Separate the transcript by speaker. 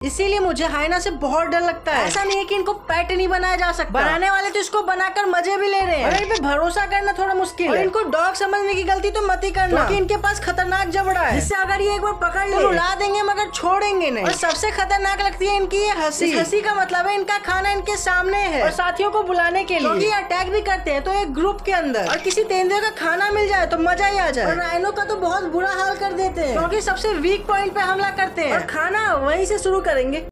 Speaker 1: इसीलिए मुझे हाइना से बहुत डर लगता है। ऐसा नहीं है कि इनको पेट नहीं बनाया जा सकता, बनाने वाले तो इसको बनाकर मजे भी ले रहे हैं। और इन पे भरोसा करना थोड़ा मुश्किल है। इनको डॉग समझने की गलती तो मत ही करना, क्योंकि इनके पास खतरनाक जबड़ा है, जिससे अगर ये एक बार पकड़ ले तो रुला देंगे मगर छोड़ेंगे नहीं। और सबसे खतरनाक लगती है इनकी ये हंसी। हंसी का मतलब है इनका खाना इनके सामने है और साथियों को बुलाने के लिए, क्योंकि अटैक भी करते हैं तो एक ग्रुप के अंदर। और किसी तेंदुए का खाना मिल जाए तो मजा ही आ जाए। और राइनो का तो बहुत बुरा हाल कर देते हैं, क्योंकि सबसे वीक पॉइंट पे हमला करते हैं और खाना वहीं से शुरू करेंगे।